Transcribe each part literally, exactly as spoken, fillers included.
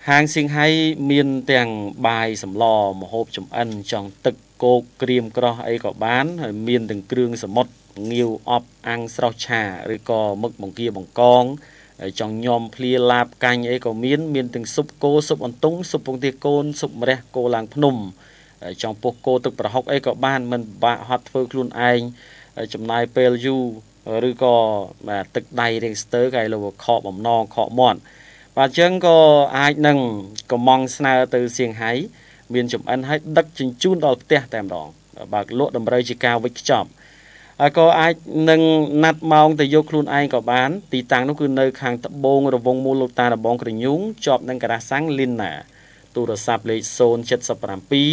ហាងសៀងហៃមានទាំងបាយសម្លម្ហូបចំអិនចង់ទឹកគោកក្រៀមក្រោះអីក៏បានហើយមានទាំងគ្រឿងសមុទ្រងាវអប់អាំងស្រស់ឆាឬក៏មឹកបង្គាបង្កងចង់ញោមភ្លាឡាបកាញ់អីក៏មានមានទាំងស៊ុបគោស៊ុបអន្ទង់ស៊ុបពងទាកូនស៊ុបម្រះគោឡើងភ្នំចង់ពុះគោទឹកប្រហុកអីក៏បានមិនបាក់ហត់ធ្វើខ្លួនឯងចំណាយពេលយូរឬក៏បាទទឹកដៃរៀងស្ទើគេលើខកបំណងខកមាត់បាទអញ្ចឹងក៏អាចនឹងកំងស្នើទៅសៀងហៃមានចំអិនឲ្យដឹកជញ្ជូនដល់ផ្ទះតែម្ដងបើកលក់តម្រូវជាការវិចខ្ចប់ហើយក៏អាចនឹងណាត់ម៉ោងទៅយកខ្លួនឯងក៏បានទីតាំងនោះគឺនៅខាងត្បូងរវងមូលលោកតារបងក្រញូងជាប់នឹងការ៉ាសាំងលីនណាទូរស័ព្ទលេខศูนย์ เจ็ด เจ็ด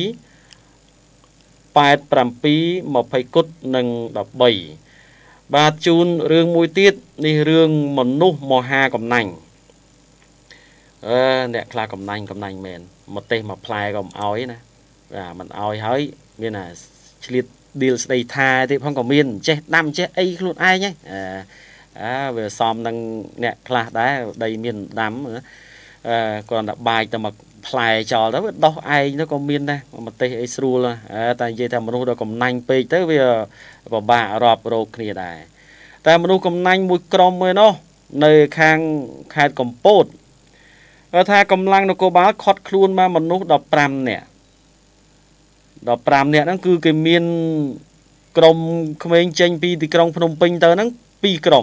แปด แปด เจ็ด ยี่สิบគុតនិងដប់បីបាទជូនរឿងមួយទៀតនេះរឿងមនុស្សមហាកំណាញ់អឺអ្នកខ្លះកំណាញ់កំណាញ់មែនមកទេសមកផ្លែក៏មិនអោយណាបាទមិនអោយហើយមានអាឆ្លៀតឌីលស្ដីថាទេផងក៏មានចេះដាំចេះអីខ្លួនឯងហ្នឹងអឺអើវាសមនឹងអ្នកខ្លះដែរដីមានដាំអឺគ្រាន់តែបាយទៅមកផ្លែចោលទៅវាដោះឯងទៅក៏មានដែរមកទេសអីស្រួលតែនិយាយថាមនុស្សដល់កំណាញ់ពេកទៅវាពិបាករាប់រោគគ្នាដែរតែមនុស្សកំណាញ់មួយក្រុមមួយនោះនៅខាងខេត្តកំពតគាត់ថាកម្លាំងនគរបាលខត់ខ្លួនមកមនុស្សដប់ប្រាំនាក់ដប់ប្រាំនាក់ហ្នឹងគឺគេមានក្រុមក្មេងចេញពីទីក្រុងភ្នំពេញទៅហ្នឹងពីរក្រុម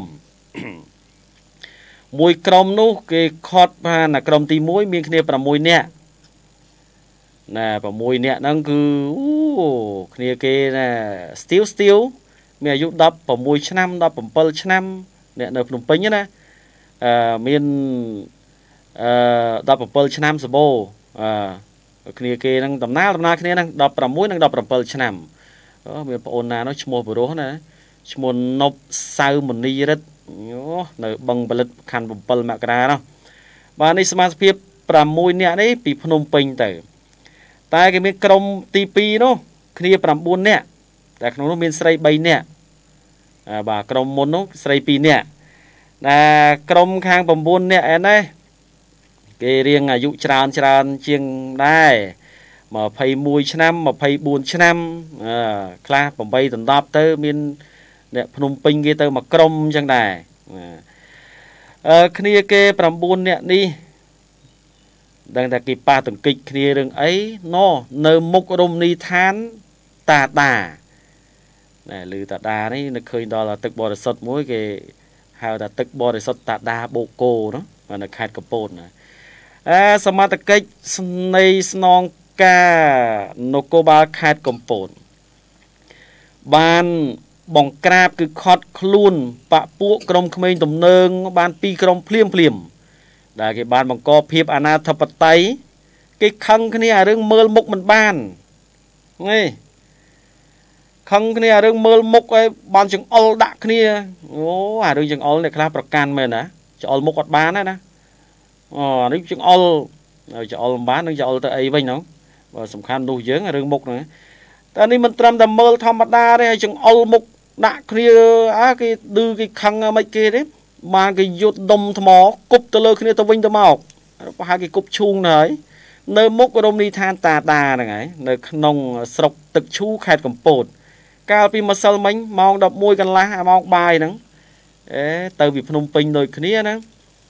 មួយក្រុមនោះគេខត់បានណាក្រុមទីមួយមានគ្នាប្រាំមួយនាក់ណាប្រាំមួយនាក់ហ្នឹងគឺអូគ្នាគេណាស្ទៀវស្ទៀវមានអាយុដប់ប្រាំមួយឆ្នាំដប់ប្រាំbảyឆ្នាំអ្នកនៅភ្នំពេញណាអឺមានអឺដប់ប្រាំbảyឆ្នាំសបោអឺគ្នាគេហ្នឹងដំណើរដំណើរគ្នាហ្នឹងដប់ប្រាំមួយនិងដប់ប្រាំbảyឆ្នាំអូមានប្អូនណានោះឈ្មោះបរោះណាឈ្មោះនប់សៅមនីរិទ្ធយោនៅបឹងផលិតខណ្ឌbảyមករានោះបាទនេះសមាជិកប្រាំមួយនាក់នេះពីភ្នំពេញទៅតែគេមានក្រុមទីពីរនោះគ្នាប្រាំបួននាក់តែក្នុងនោះមានស្រីបីនាក់បាទក្រុមមុននោះស្រីពីរនាក់តែក្រុមខាង៩នាក់ឯណេះគេរៀងអាយុច្រើនច្រើនជាងដែរยี่สิบเอ็ดឆ្នាំยี่สิบสี่ឆ្នាំអឺខ្លះแปดដណ្ដប់ទៅមានអ្នកភ្នំពេញគេទៅមកក្រុមអញ្ចឹងដែរអឺគ្នាគេ៩នាក់នេះដឹងថាគេប៉ះទង្គិចគ្នារឿងអីណោនៅមុខរមណីយដ្ឋានតាដាណែឮតាដានេះនឹកឃើញដល់ទឹកបរិសុទ្ធមួយគេហៅថាទឹកបរិសុទ្ធតាដាបូកូនោះនៅខេត្តកំពតណាអឺសមត្ថកិច្ចស្នៃស្នងការនគរបាលខេត្តកំពតបានបង្ក្រាបគឺខត់ខ្លួនបពពួកក្រុមក្មេងទំនើងបានពីរក្រុមភ្លាមភ្លាមដែលគេបានបង្កភាពអនាធិបតេយ្យគេខឹងគ្នាអារឿងមើលមុខមិនបាននេះខឹងគ្នាអារឿងមើលមុខឲ្យបានចង្អុលដាក់គ្នាអូអារឿងចង្អុលអ្នកខ្លះប្រកាន់មែនណាចង្អុលមុខអត់បានណាណាអូនេះចង្អុលចង្អុលមិនបាននឹងចង្អុលទៅអីវិញហ្នឹងបើសំខាន់នោះយើងរឿងមុខហ្នឹងតែនេះមិនត្រឹមតែមើលធម្មតាទេឲ្យចង្អុលមុខដាក់គ្នាអើគេឌឺគេខឹងមិនគេទេបានគេយុទ្ធដុំថ្មគប់ទៅលើគ្នាទៅវិញទៅមកប្រហែលគេគប់ឈូងទៅហើយនៅមុខរមណីយដ្ឋានតាដាហ្នឹងហើយនៅក្នុងស្រុកទឹកឈូខេត្តកំពតកាលពីម្សិលមិញម៉ោងដប់មួយកន្លះម៉ោងបាយហ្នឹងអេទៅពីភ្នំពេញដូចគ្នាហ្នឹង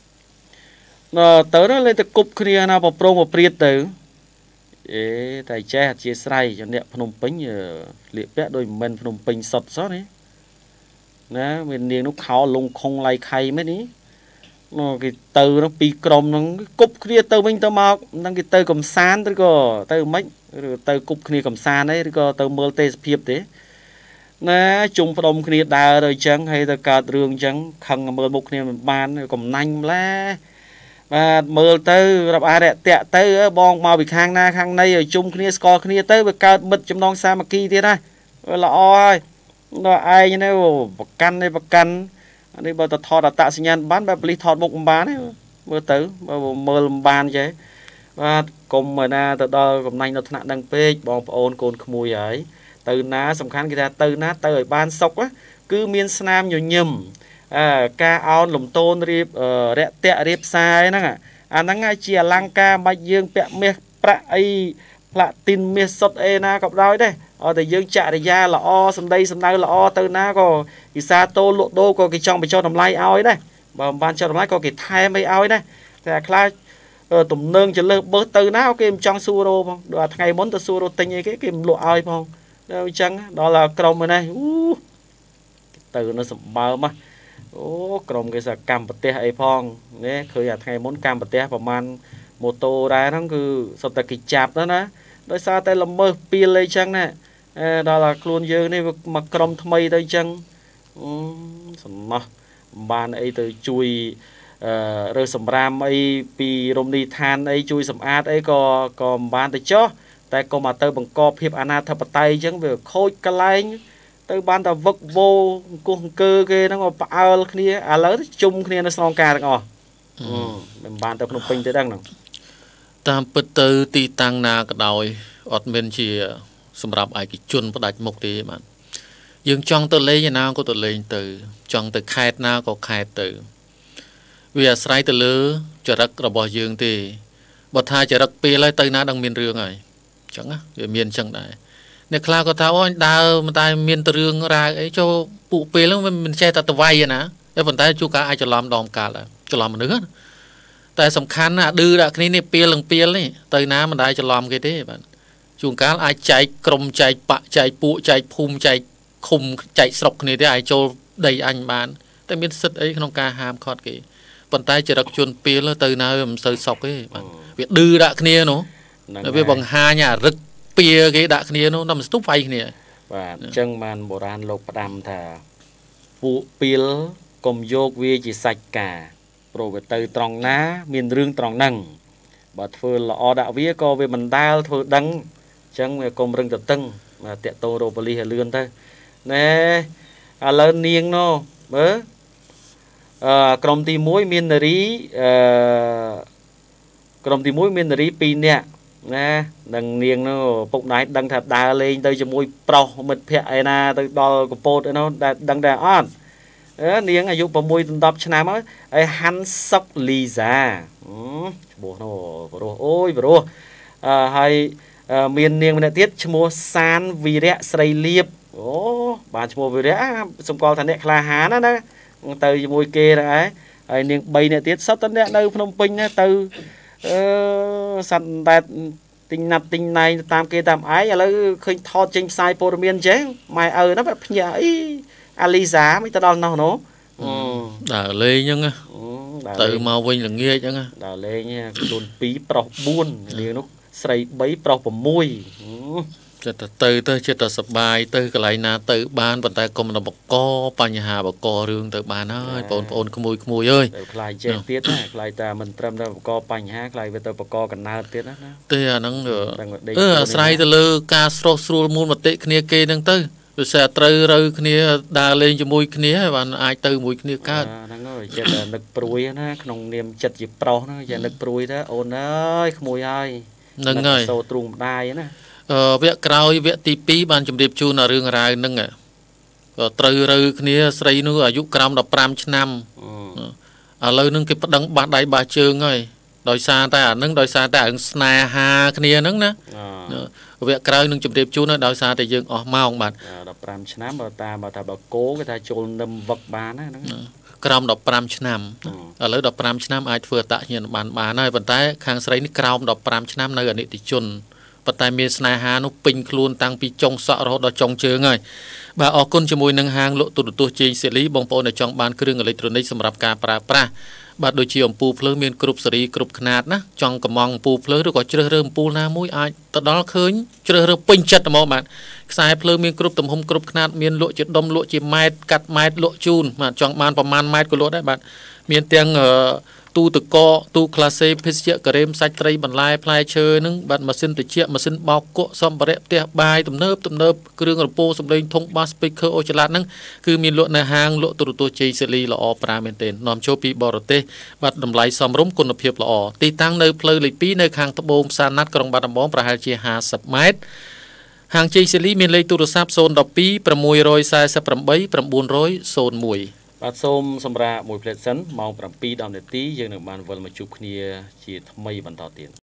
ទៅទៅលេទៅគប់គ្នាណាប្រប្រងប្រព្រាតទៅអេតែចេះអធិស្ឋានអ្នកភ្នំពេញលៀកពាក់ដូចមិនមែនភ្នំពេញសុទ្ធសោះនេះណាមាននាងនោះខោលងខុងឡៃខៃមែននេះគេទៅនោះពីរក្រុមហ្នឹងគប់គ្នាទៅវិញទៅមកហ្នឹងគេទៅកំសាន្តឬក៏ទៅមិនឬទៅគប់គ្នាកំសាន្តអីឬក៏ទៅមើលទេសភាពទេណាជុំផ្ដុំគ្នាដើរទៅអញ្ចឹងហើយទៅកើតរឿងអញ្ចឹងខឹងមើលមុខគ្នាមិនបានកំណាញ់ម្លេះបាទមើលទៅរាប់អានតាក់ទៅបងមកពីខាងណាខាងណីឲ្យជុំគ្នាស្គាល់គ្នាទៅវាកើតមិត្តចំណងសាមគ្គីទៀតណាល្អហើយដល់ឯងនេះប្រកាន់នេះប្រកាន់នេះបើទៅថតអត្តសញ្ញាណបានបែបប៉ូលីសថតមុខមិនបានទេមើលទៅបើមើលមិនបានចេះបាទកុំមកណាទៅដល់កំណាញ់នៅថ្នាក់នឹងពេកបងប្អូនកូនក្មួយហើយទៅណាសំខាន់គេថាទៅណាទៅឲ្យបានសុខគឺមានស្នាមញញឹមអើការអោនលំទោនរៀបរាក់តាក់រៀបផ្សាយហ្នឹងអាហ្នឹងហើយជាអលង្ការមកយើងពាក់មាសប្រាក់អីផ្លាទីនមាសសុទ្ធអីណាក៏ដោយដែរអត់តែយើងចរិយាល្អសម្ដីសម្ដៅល្អទៅណាក៏វិសាតោលក់ដូរក៏គេចង់បញ្ចុះតម្លៃឲ្យដែរបើមិនបានចុះតម្លៃក៏គេថែមអីឲ្យដែរតែខ្លាចទំនើងចលើបឺទៅណាគេមិនចង់សួររោផងដល់ថ្ងៃមុនទៅសួររោទិញអីគេគេមិនលក់ឲ្យផងដល់អញ្ចឹងដល់ក្រុមនេះអូទៅនៅសម្បើមអូក្រុមគេសកម្មប្រទេសអីផងនេះឃើញអាថ្ងៃមុនកម្មប្រទេសប្រហែលម៉ូតូដែរហ្នឹងគឺសុទ្ធតែគេចាប់ទៅណាដោយសារតែល្មើសពីលអីចឹងណាដល់ខ្លួនយើងនេះមកក្រុមថ្មីទៅអញ្ចឹងសំណោះបានអីទៅជួយអឺរើសម្រាមអីពីរមណីយដ្ឋានអីជួយសម្អាតអីក៏ក៏មិនបានទៅចុះតែក៏មកទៅបង្កភាពអនាធិបតេយ្យអញ្ចឹងវាខូចកលែងទៅបានតែវឹកវោអង្គុះអង្គើគេហ្នឹងផ្អើលគ្នាឥឡូវជុំគ្នានៅស្នងការទាំងអស់មិនបានទៅភ្នំពេញទៅដឹងហ្នឹងតាមពិតទៅទីតាំងណាក៏ដោយអត់មានជាសម្រាប់ឯកជនផ្ដាច់មុខទេបាទយើងចង់ទៅលេងឯណាក៏ទៅលេងទៅចង់ទៅខេត្តណាក៏ខេត្តទៅវាអាស្រ័យទៅលើចរិតរបស់យើងទេបើថាចរិតពេលហើយទៅណាដឹងមានរឿងហើយអញ្ចឹងណាវាមានអញ្ចឹងដែរអ្នកខ្លះក៏ថាអូយដើរមិនតែមានទៅរឿងរ៉ាវអីចូលពួកពេលហ្នឹងមិនចេះតែទៅវាយណាតែប៉ុន្តែជួនកាលអាចច្រឡំដងកាលដែរច្រឡំមនុស្សតែសំខាន់ណាឌឺដាក់គ្នានេះពេលនឹងពេលនេះទៅណាមិនដែរច្រឡំគេទេបាទជួនកាលអាចចែកក្រុមចែកបកចែកពួកចែកភូមិចែកឃុំចែកស្រុកគ្នាទេអាចចូលដីអញបានតែមានសិទ្ធិអីក្នុងការហាមឃាត់គេប៉ុន្តែចរិតជនពេលទៅណាវាមិនសូវសុខទេបាទវាឌឺដាក់គ្នានោះវាបង្ហាញអារឹកពៀគេដាក់គ្នានោះដល់ស្ទុបវាយគ្នាបាទអញ្ចឹងបានបុរាណលោកផ្ដាំថាពួកពីលកុំយកវាជាសាច់ការព្រោះវាទៅត្រង់ណាមានរឿងត្រង់ហ្នឹងបើធ្វើល្អដាក់វាក៏វាមិនដាល់ធ្វើដឹងអញ្ចឹងវាកុំរឹងទៅតឹងតាក់តោរោប៉ូលីសឲ្យលឿនទៅណែឥឡូវនាងនោះមើលអឺក្រុមទីមួយមាននារីអឺក្រុមទីមួយមាននារីពីរនាក់ណានឹងនាងនោះពុកណៃដឹងថាដើរលេងទៅជាមួយប្រុសមិត្តភក្តិឯណាទៅដល់កពតឯនោះដែលដឹងតែអត់អឺនាងអាយុ6ដល់10ឆ្នាំហើយហើយហាន់សុកលីសាឈ្មោះនោះប្រុសអូយប្រុសអឺហើយមាននាងម្នាក់ទៀតឈ្មោះសានវីរៈស្រីលៀបអូបានឈ្មោះវីរៈសម្គាល់ថាអ្នកក្លាហានណាណាទៅជាមួយគេដែរហើយនាង3នាក់ទៀតសុទ្ធតែអ្នកនៅភ្នំពេញណាទៅអឺសត្វតែទិញណាត់ទិញណៃតាមគេតាមឯងឥឡូវឃើញថតចេញផ្សាយព័ត៌មានអញ្ចឹងម៉ែឪហ្នឹងភ្ញាក់អីអាលីសាមិនទៅដល់នោះនោះដើរលេងអញ្ចឹងទៅមកវិញល្ងាចអញ្ចឹងដើរលេងខ្លួន2ប្រុស4នាងនោះស្រី3ប្រុស6 ចិត្តទៅទៅចិត្តតែសបាយទៅកន្លែងណាទៅបានប៉ុន្តែកុំទៅបកបញ្ហាបករឿងទៅបានហើយបងប្អូនក្មួយក្មួយអើយទៅខ្លាយចេះទៀតណាខ្លាយតែមិនត្រឹមតែបកបញ្ហាខ្លាយវាទៅបកកណើតទៀតណាទេអាហ្នឹងអឺអាស្រ័យទៅលើការស្រោះស្រួលមូលមតិគ្នាគេហ្នឹងទៅវាសេះត្រូវរើគ្នាដើរលេងជាមួយគ្នាបានអាចទៅមួយគ្នាកើតហ្នឹងហើយចិត្តតែនឹកព្រួយណាក្នុងនាមចិត្តជាប្រុសហ្នឹងចេះនឹកព្រួយទៅអូនអើយក្មួយហើយហ្នឹងហើយសូទ្រូងម្ដាយណាអឺវគ្គក្រោយវគ្គទី2បានជម្រាបជូនរឿងរ៉ាវហ្នឹងក៏ត្រូវរើគ្នាស្រីនោះអាយុក្រោម15ឆ្នាំឥឡូវហ្នឹងគេប្តឹងបាត់ដៃបាសជើងហើយដោយសារតែអាហ្នឹងដោយសារតែរឿងស្នេហាគ្នាហ្នឹងណាវគ្គក្រោយនឹងជម្រាបជូនដោយសារតែយើងអស់ម៉ោងបាទ 15ឆ្នាំបើតាមបើថាបើគោគេថាចូលនឹមវឹកបានណាហ្នឹងក្រោម15ឆ្នាំឥឡូវ15ឆ្នាំអាចធ្វើអត្តញ្ញាណបានបានហើយប៉ុន្តែខាងស្រីនេះក្រោម15ឆ្នាំនៅអនិច្ចជនប៉ុន្តែមានស្នេហានោះពេញខ្លួនតាំងពីចុងសក់រហូតដល់ចុងជើងហើយបាទអរគុណជាមួយនឹងហាងលក់ទូរទស្សន៍ជេងសេលីបងប្អូនដែលចង់បានគ្រឿងអេឡិចត្រូនិកសម្រាប់ការប្រើប្រាស់បាទដូចជាអំពូលភ្លើងមានគ្រប់សេរីគ្រប់ខ្នាតណាចង់កំងអំពូលភ្លើងឬក៏ជ្រើសរើសអំពូលណាមួយអាចទៅដល់ឃើញជ្រើសរើសពេញចិត្តហ្មងបាទខ្សែភ្លើងមានគ្រប់ទំហំគ្រប់ខ្នាតមានលក់ជាដុំលក់ជាម៉ែត្រកាត់ម៉ែត្រលក់ជូនបាទចង់បានប្រមាណម៉ែត្រក៏លក់ដែរបាទមានទាំងទូទឹកកកទូក្លាសេភេសជ្ជៈការ៉េមសាច់ត្រីបន្លែផ្លែឈើហ្នឹងបាទម៉ាស៊ីនត្រជាក់ម៉ាស៊ីនបោកគក់សម្ភារៈផ្ទះបាយទំនើបទំនើបគ្រឿងរពោសម្លេងធុងបាស speaker អូចល័តហ្នឹងគឺមានលក់នៅហាងលក់ទូរទស្សន៍ជ័យសេលីល្អប្រាមែនទែននាំចូលពីបរទេសបាទតម្លៃសមរម្យគុណភាពល្អទីតាំងនៅផ្លូវលេខ2នៅខាងត្បូងផ្សារណាត់ក្រុងបាត់ដំបងប្រហែលជា50ម៉ែត្រហាងជ័យសេលីមានលេខទូរស័ព្ទ0 1 2 6 4 8 9 0 1 បាទសូមសម្រាប់មួយផ្លេតសិនម៉ោង 7 10 នាទីយើងនឹងបានវិលមកជួបគ្នាជាថ្មីបន្តទៀត